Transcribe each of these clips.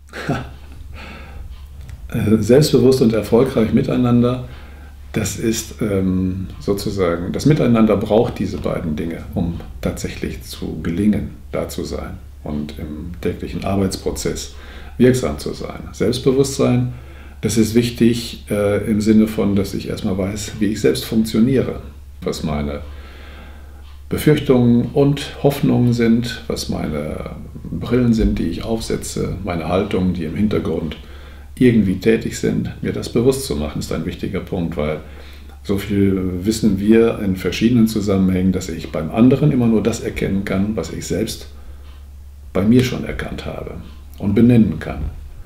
Selbstbewusst und erfolgreich miteinander, das ist sozusagen, das Miteinander braucht diese beiden Dinge, um tatsächlich zu gelingen, da zu sein und im täglichen Arbeitsprozess wirksam zu sein. Selbstbewusstsein, das ist wichtig im Sinne von, dass ich erstmal weiß, wie ich selbst funktioniere, was meine Befürchtungen und Hoffnungen sind, was meine Brillen sind, die ich aufsetze, meine Haltungen, die im Hintergrund irgendwie tätig sind. Mir das bewusst zu machen, ist ein wichtiger Punkt, weil so viel wissen wir in verschiedenen Zusammenhängen, dass ich beim anderen immer nur das erkennen kann, was ich selbst bei mir schon erkannt habe und benennen kann.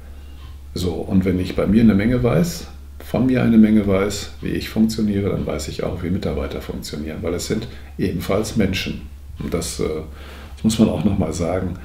So, und wenn ich bei mir eine Menge weiß, von mir eine Menge weiß, wie ich funktioniere, dann weiß ich auch, wie Mitarbeiter funktionieren, weil es sind ebenfalls Menschen. Und das muss man auch nochmal sagen.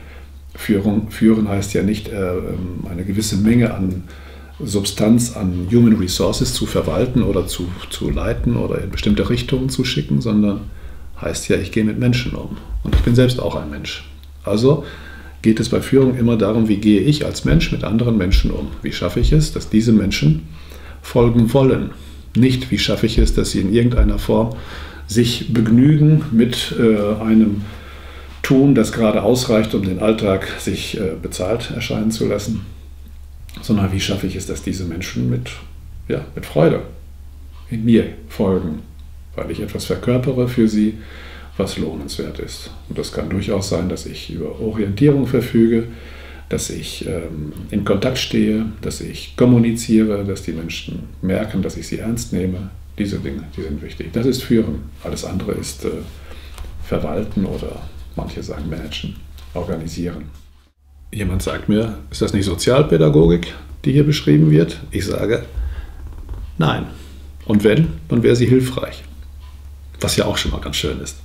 Führen heißt ja nicht, eine gewisse Menge an Substanz, an Human Resources zu verwalten oder zu leiten oder in bestimmte Richtungen zu schicken, sondern heißt ja, ich gehe mit Menschen um. Und ich bin selbst auch ein Mensch. Also geht es bei Führung immer darum, wie gehe ich als Mensch mit anderen Menschen um? Wie schaffe ich es, dass diese Menschen folgen wollen? Nicht, wie schaffe ich es, dass sie in irgendeiner Form sich begnügen mit einem Tun, das gerade ausreicht, um den Alltag sich bezahlt erscheinen zu lassen, sondern wie schaffe ich es, dass diese Menschen mit Freude in mir folgen, weil ich etwas verkörpere für sie, was lohnenswert ist. Und das kann durchaus sein, dass ich über Orientierung verfüge, dass ich in Kontakt stehe, dass ich kommuniziere, dass die Menschen merken, dass ich sie ernst nehme. Diese Dinge, die sind wichtig. Das ist Führen. Alles andere ist Verwalten oder manche sagen managen, organisieren. Jemand sagt mir, ist das nicht Sozialpädagogik, die hier beschrieben wird? Ich sage, nein. Und wenn, dann wäre sie hilfreich. Was ja auch schon mal ganz schön ist.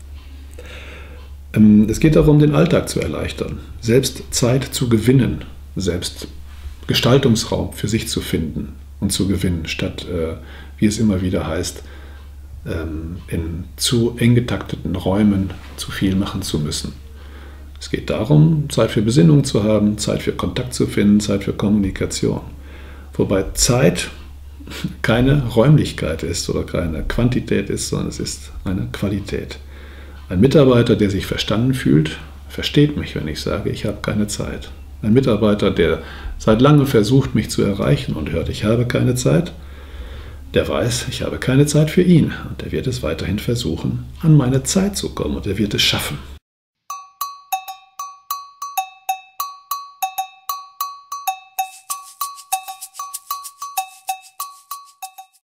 Es geht darum, den Alltag zu erleichtern, selbst Zeit zu gewinnen, selbst Gestaltungsraum für sich zu finden und zu gewinnen, statt, wie es immer wieder heißt, in zu eng getakteten Räumen zu viel machen zu müssen. Es geht darum, Zeit für Besinnung zu haben, Zeit für Kontakt zu finden, Zeit für Kommunikation. Wobei Zeit keine Räumlichkeit ist oder keine Quantität ist, sondern es ist eine Qualität. Ein Mitarbeiter, der sich verstanden fühlt, versteht mich, wenn ich sage, ich habe keine Zeit. Ein Mitarbeiter, der seit langem versucht, mich zu erreichen und hört, ich habe keine Zeit, der weiß, ich habe keine Zeit für ihn. Und der wird es weiterhin versuchen, an meine Zeit zu kommen und er wird es schaffen.